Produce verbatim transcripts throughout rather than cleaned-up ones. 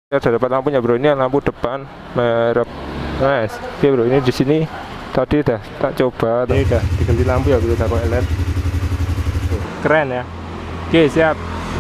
Ya sudah dapat lampunya bro, ini lampu depan merek nice. Oke bro, ini di sini tadi udah tak coba, ini udah diganti lampu ya bro, udah pakai L E D. Keren ya. Oke siap.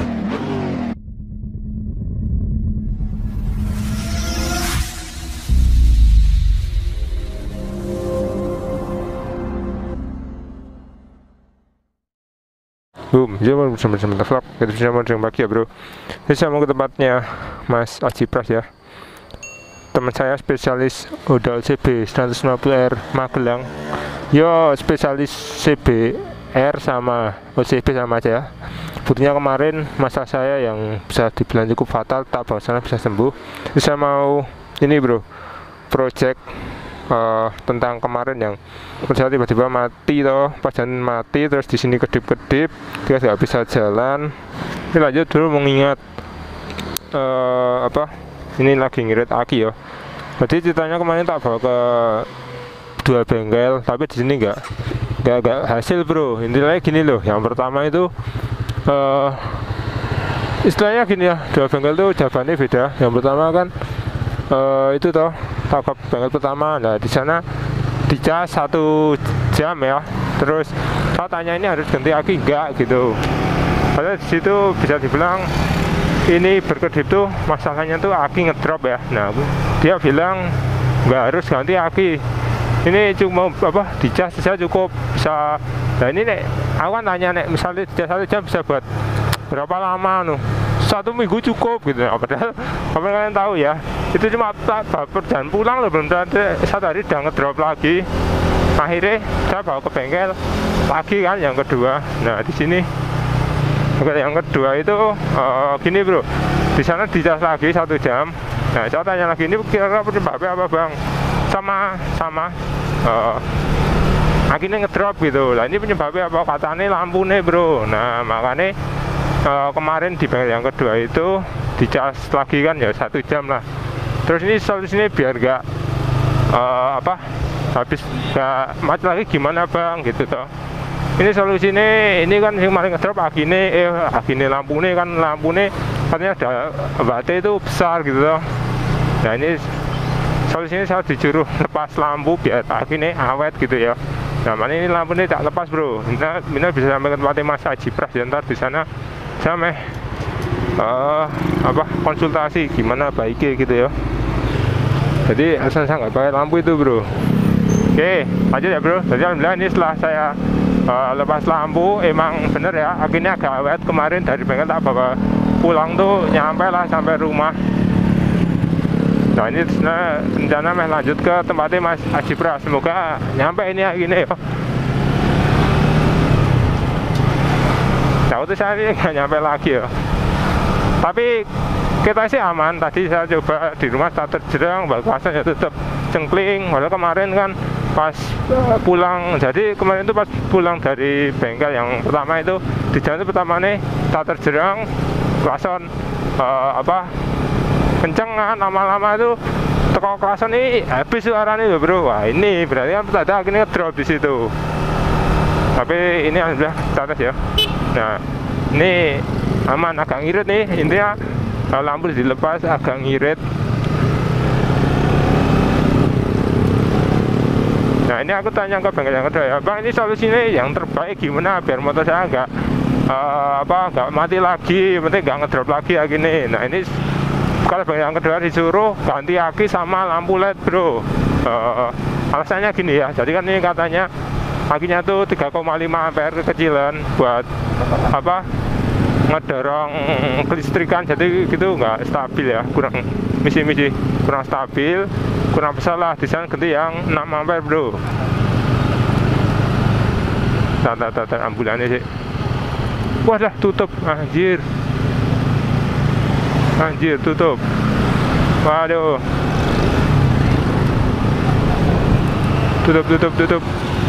Boom, dia mau bersama-sama vlog. Kita bisa mau dengan pagi ya bro. Jadi saya mau ke tempatnya Mas Aji Pras ya. Teman saya spesialis odol C B seratus lima puluh R Magelang. Yo spesialis C B R sama O C B sama aja ya. Buktinya kemarin masalah saya yang bisa dibilang cukup fatal, tak bawa sana bisa sembuh. Jadi saya mau ini bro, project uh, tentang kemarin yang pesawat tiba-tiba mati toh, pas jalan mati terus di sini kedip-kedip, dia nggak bisa jalan. Ini lanjut dulu mengingat uh, apa? Ini lagi ngirit aki ya. Jadi ceritanya kemarin tak bawa ke dua bengkel, tapi di sini nggak nggak nggak hasil bro. Intinya gini loh, yang pertama itu uh, istilahnya gini ya, dua bengkel tuh jawabannya beda. Yang pertama kan uh, itu toh tak ke bengkel pertama, nah di sana dicas satu jam ya. Terus saya tanya ini harus ganti aki enggak gitu. Padahal di situ bisa dibilang ini berkedip tuh masalahnya tuh aki ngedrop ya. Nah dia bilang nggak harus ganti aki, ini cuma apa dicas saja cukup bisa. Nah ini nek aku kan tanya nek misalnya dicas satu jam bisa buat berapa lama nuh, satu minggu cukup gitu. Nah, padahal apa kalian tahu ya, itu cuma tak baper dan pulang loh, belum ada satu hari udah ngedrop lagi. Akhirnya saya bawa ke bengkel lagi kan yang kedua. Nah di sini yang kedua itu uh, gini bro, di sana dicas lagi satu jam. Nah saya tanya lagi, ini kira-kira penyebabnya apa bang? Sama sama uh, akhirnya ngedrop gitu. Lah ini penyebabnya apa? Katanya lampu nih bro. Nah makanya uh, kemarin di bengkel yang kedua itu dicas lagi kan ya satu jam lah. Terus ini solusinya biar gak uh, apa habis gak mati lagi gimana bang gitu toh. Ini solusinya, ini kan yang paling ngedrop agine, eh agine lampu nih kan, lampu nih katanya ada baterai itu besar gitu loh. Nah ini solusinya saya disuruh lepas lampu biar agine awet gitu ya. Nah mana ini lampu ini tak lepas bro. Nah, ini bisa sampai ke tempatnya Mas Aji Pras ya, ntar di sana saya meh uh, apa konsultasi gimana baiknya gitu ya. Jadi alasan saya nggak pakai lampu itu bro. Oke lanjut ya bro. Jadi alhamdulillah ini setelah saya Uh, lepas lampu emang bener ya, akhirnya agak awet. Kemarin dari bengkel tak bawa pulang tuh nyampe lah sampai rumah. Nah ini rencana meh lanjut ke tempatnya Mas Aji Pras, semoga nyampe ini ya gini ya. Jauh tuh saya ini nggak nyampe lagi ya, tapi kita sih aman. Tadi saya coba di rumah starter jerang, bakasan ya tetap cengkling. Walau kemarin kan pas uh, pulang, jadi kemarin itu pas pulang dari bengkel yang pertama itu di jalan itu pertama nih starter jerang, klason uh, apa kenceng kan, lama-lama itu teko klason ini habis suaranya loh bro. Wah ini berarti kan ada akhirnya drop di situ. Tapi ini alhamdulillah status ya. Nah ini aman, agak ngirit nih intinya. Kalau lampu dilepas agak ngirit. Nah ini aku tanya ke bengkel yang kedua ya, bang ini solusinya yang terbaik gimana biar motor saya nggak uh, apa nggak mati lagi, penting nggak ngedrop lagi ya gini. Nah ini kalau bengkel yang kedua disuruh ganti aki sama lampu L E D bro. Uh, alasannya gini ya, jadi kan ini katanya akinya tuh tiga koma lima ampere kekecilan buat apa ngedorong kelistrikan, jadi gitu nggak stabil ya, kurang misi-misi kurang stabil, kurang besar lah. Di sana ganti yang enam ampere bro. Tata-tata ambulannya sih, wah dah tutup, anjir anjir tutup, waduh tutup tutup tutup,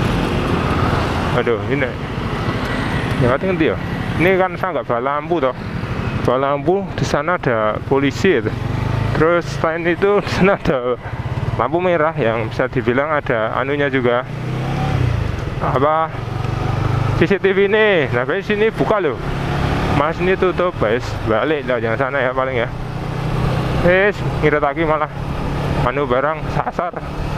aduh ini yang katanya ganti ya. Ini kan saya nggak bawa lampu toh, bawa lampu di sana ada polisi itu. Terus selain itu di sana ada lampu merah yang bisa dibilang ada anunya juga, apa C C T V ini. Nah guys sini buka loh, mas ini tutup guys, balik lah jangan sana ya paling ya. Wis ngirit lagi malah anu barang sasar.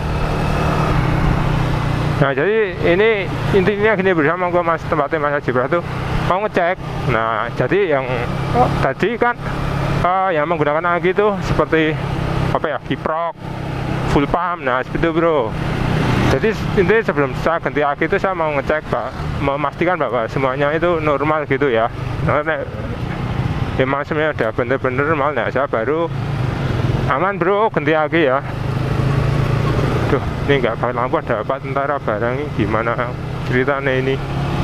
Nah jadi ini intinya gini, bersama gua mas tempatnya Mas Haji Pras tuh mau ngecek. Nah jadi yang oh, tadi kan uh, yang menggunakan aki itu seperti apa ya, kiprok, full pump. Nah seperti itu bro. Jadi intinya sebelum saya ganti aki itu saya mau ngecek pak, memastikan bahwa semuanya itu normal gitu ya. Nah, emang semuanya udah bener-bener normal. Nah saya baru aman bro ganti aki ya. Duh, ini nggak pakai lampu, ada apa tentara barang ini, gimana ceritanya ini?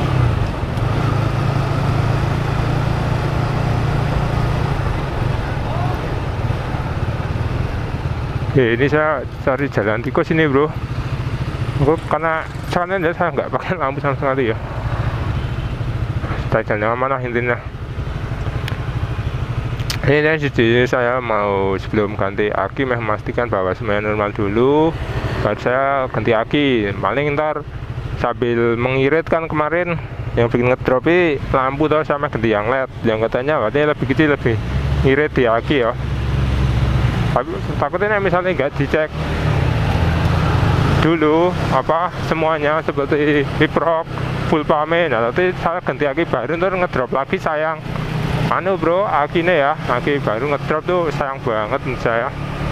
Oke, ini saya cari jalan tikus ini bro. Aku, karena soalnya saya nggak pakai lampu sama sekali ya. Kita jalan yang mana intinya. Ini jadi saya mau sebelum ganti aki memastikan bahwa semuanya normal dulu, baru saya ganti aki. Paling ntar sambil mengirit kan kemarin yang bikin ngedropi lampu tuh sama ganti yang L E D, yang katanya katanya lebih kecil, lebih ngirit di aki ya. Tapi takutnya misalnya nggak dicek dulu apa semuanya seperti kiprok, full pame, nah nanti saya ganti aki baru ntar ngedrop lagi sayang. Anu bro, akinya ya, aki baru ngedrop tuh sayang banget menurut saya.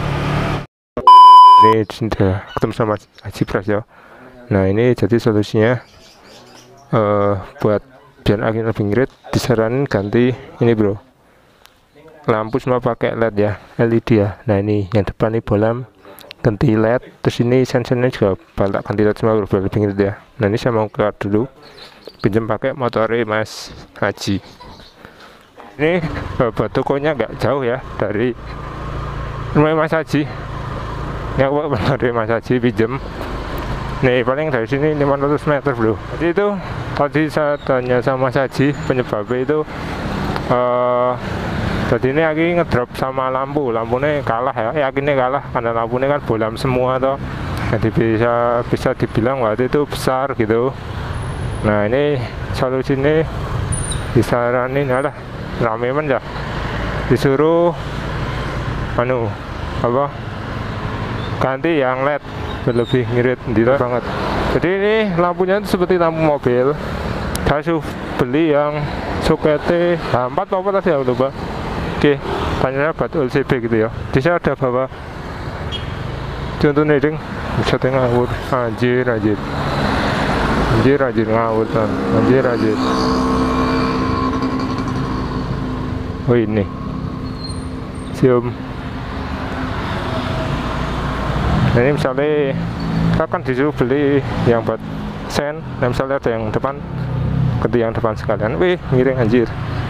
Ini sudah ketemu sama Haji Pras ya. Nah ini jadi solusinya uh, buat biar aki lebih ngirit, disaranin ganti ini bro, lampu semua pakai L E D ya, L E D ya. Nah ini yang depan ini bolam ganti L E D, terus ini sensornya juga balak ganti L E D semua bro, biar lebih ngirit ya. Nah ini saya mau keluar dulu, pinjam pakai motornya Mas Haji. Ini buat tokonya nggak jauh ya dari rumah Mas Haji. Ya benar dari Mas Haji pinjem. Nih paling dari sini lima ratus meter bro. Jadi itu tadi saya tanya sama Mas Haji penyebabnya itu. Uh, jadi ini lagi ngedrop sama lampu, lampunya kalah ya, yakinnya kalah karena lampunya kan bolam semua toh. Jadi bisa bisa dibilang waktu itu besar gitu. Nah ini solusinya disaranin lah. Rame men ya, disuruh anu apa ganti yang L E D lebih ngirit gitu banget. Jadi ini lampunya itu seperti lampu mobil. Saya beli yang soketnya empat apa tadi ya lupa. Oke, tanya buat L C D gitu ya. Di sini ada bawa contohnya ding, bisa ngawur, anjir anjir, anjir anjir ngawur kan, anjir anjir. Oh ini sium. Nah, ini misalnya kita kan disuruh beli yang buat sen, nah misalnya ada yang depan, ganti yang depan sekalian. Wih miring anjir.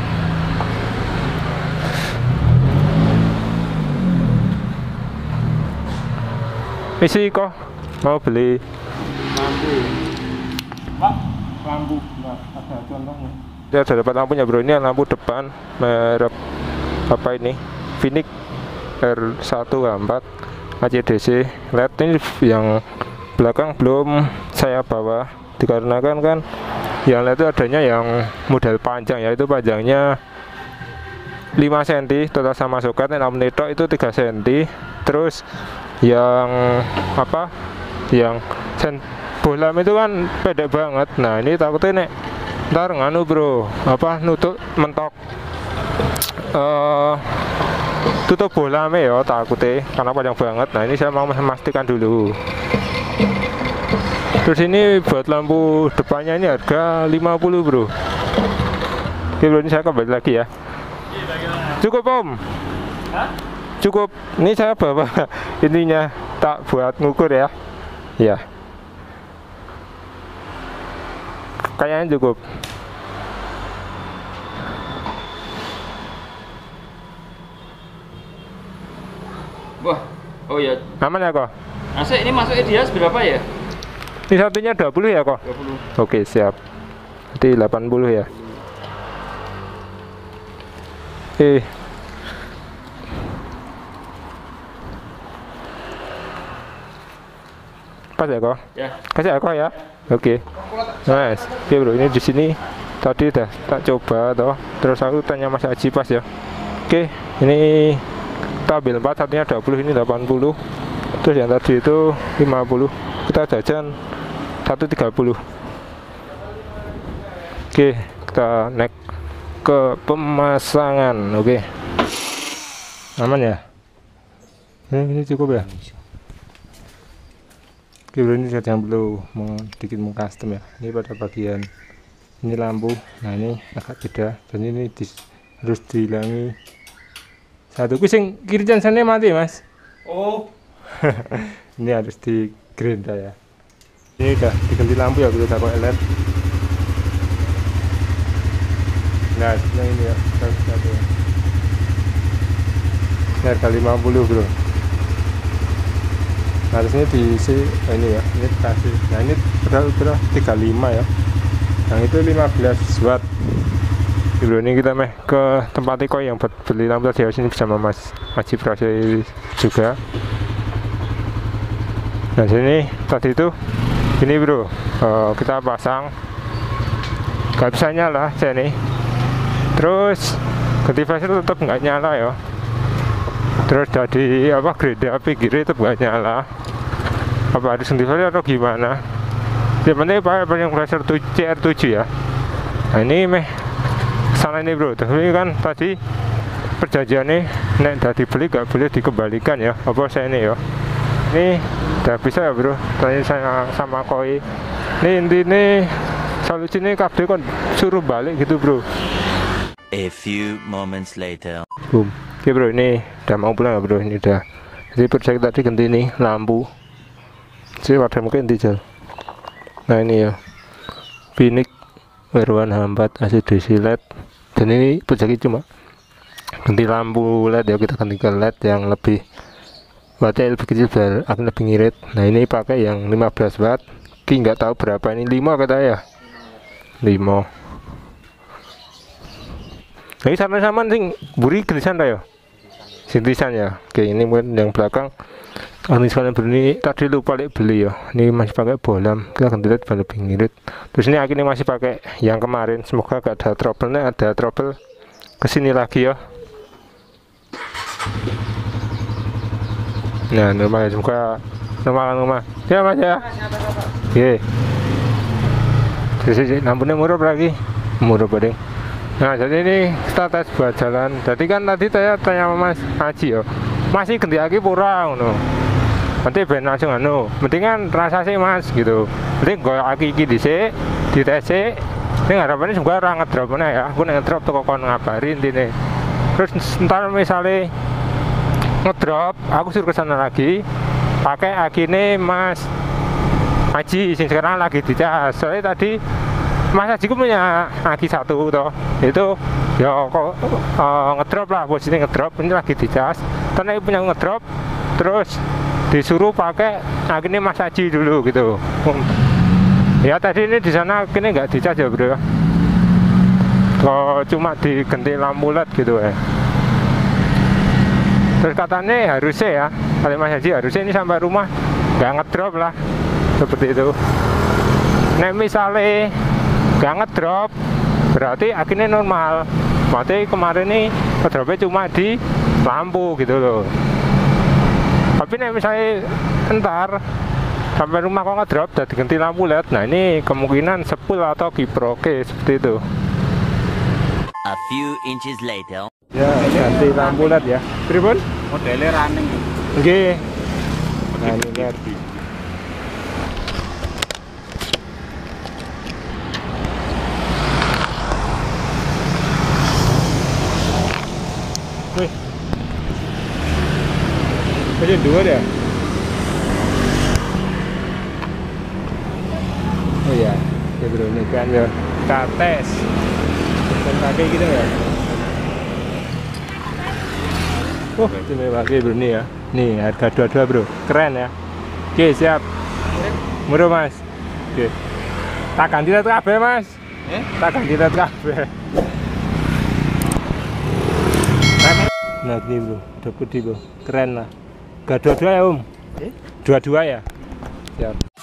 Isi kok mau beli lampu pak, lampu nah, ada contohnya. Dia sudah dapat lampunya bro, ini lampu depan merek apa ini, Phoenix R satu empat A C D C L E D. Ini yang belakang belum saya bawa dikarenakan kan yang L E D itu adanya yang model panjang, yaitu panjangnya lima sentimeter total sama soket, lampu netok itu tiga sentimeter. Terus yang apa yang sen bolam itu kan pendek banget. Nah ini takutnya nek ntar nganu bro, apa nutup mentok uh, tutup bolamnya ya, takutnya karena panjang banget. Nah ini saya mau memastikan dulu. Terus ini buat lampu depannya ini harga lima puluh bro. Oke bro, ini saya kembali lagi ya. Cukup om? Hah? Cukup. Ini saya bawa ininya tak buat ngukur ya. Ya kayaknya cukup. Wah, oh ya. Aman ya kok? Asik, ini masuknya dia berapa ya? Ini satunya dua puluh ya kok? dua puluh. Oke siap. Jadi delapan puluh ya. Eh. Pas ya kok? Ya. Pas ya kok ya? Oke. Nice. Oke bro, ini di sini tadi udah tak coba toh. Terus aku tanya Mas Haji pas ya. Oke, ini kita ambil empat, satunya dua puluh, ini delapan puluh, terus yang tadi itu lima puluh, kita jajan satu tiga puluh. Oke, kita naik ke pemasangan. Oke, aman ya, ini, ini cukup ya. Oke bro, ini saya perlu sedikit mengcustom ya. Ini pada bagian ini lampu, nah ini agak beda, dan ini di, harus dihilangi satu kusing kiri dan sana mati mas. Oh. Ini harus di gerinda ya. Ini udah diganti lampu ya, udah pakai L E D. Nah yang ini ya, satu satu ya. Ini harga lima puluh bro. Harusnya diisi oh ini ya, ini dikasih. Nah ini padahal udah tiga puluh lima ya, yang itu lima belas watt. Bro, ini kita meh ke tempat Iko yang buat beli lampu tadi. Sini bersama Mas Aji Prase juga. Nah sini tadi itu ini bro, uh, kita pasang nggak bisa nyala saya nih. Terus ganti flash tetap nggak nyala ya. Terus dari apa gerinda pinggirnya tetap nggak nyala. Apa harus ganti flash atau gimana? Yang penting pakai yang flash C R tujuh ya. Nah ini meh salah ini bro, tapi kan tadi perjanjiannya nek tadi beli gak boleh dikembalikan ya, apa saya ini ya. Ini udah bisa ya bro, tanya saya sama koi. Ini intinya solusinya kabeh kon suruh balik gitu bro. A few moments later. Boom. Oke bro, ini udah mau pulang ya bro, ini udah. Jadi project tadi ganti nih lampu. Jadi wadah mungkin dijal. Nah ini ya, Binik berwarna hambat A C D C L E D. Dan ini project cuma ganti lampu L E D ya, kita ganti ke L E D yang lebih wattnya lebih kecil biar akan lebih ngirit. Nah ini pakai yang lima belas watt. Ki nggak tahu berapa ini, lima kata ya, lima. Nah ini sama-sama sing buri genisan ya, sintisan ya. Oke ini mungkin yang belakang. Ini sekalian beli, tadi lupa beli ya. Ini masih pakai bolam, kita ganti L E D biar lebih ngirit. Terus ini akhirnya masih pakai yang kemarin. Semoga gak ada trouble-nya, ada trouble kesini lagi ya. Nah normal ya, semoga normal normal ya mas ya. Oke, jadi lampunya murah lagi, murah badeng. Nah jadi ini kita tes buat jalan. Jadi kan tadi saya tanya sama Mas Aji ya, masih ganti lagi pura no. Nanti ben langsung anu, mendingan rasa sih mas gitu. Mending gue aki iki dhisik, dites sik. Ini harapannya juga orang ngedropnya ya. Aku ngedrop tuh kok ngabarin intine. Terus ntar misalnya ngedrop, aku suruh kesana lagi pakai akine Mas Aji sing sekarang lagi dicas. Soalnya tadi Mas Aji punya aki satu toh, itu ya kok uh, ngedrop lah, posisi ngedrop, ini lagi dicas. Karena punya ngedrop, terus disuruh pakai akhirnya Mas Aji dulu gitu. Ya tadi ini di sana akhirnya nggak dicas ya bro, kok cuma diganti lampu L E D gitu ya. Terus katanya harusnya ya, kali Mas Aji harusnya ini sampai rumah nggak ngedrop lah, seperti itu. Nah misalnya nggak ngedrop berarti akhirnya normal, berarti kemarin nih ngedropnya cuma di lampu gitu loh. Tapi nih misalnya entar sampai rumah kok ngedrop dan diganti lampu L E D, nah ini kemungkinan sepul atau kipro. Oke seperti itu. A few inches later. Ya ganti lampu L E D ya. Pripun? Modelnya running. Oke. Nah ini lihat. Wih. Jadi dua ya? Oh iya, ya bro, ini kan ya kita tes dan pakai gitu ya. Oh, ini pakai bro nih ya. Nih harga dua-dua bro, keren ya. Oke siap. Murah mas. Oke. Tak ganti L E D kabeh mas. Eh? Tak ganti L E D kabeh. Nah gini bro, udah putih bro, keren lah. Gak dua-dua ya om? Eh? Dua-dua ya? Siap.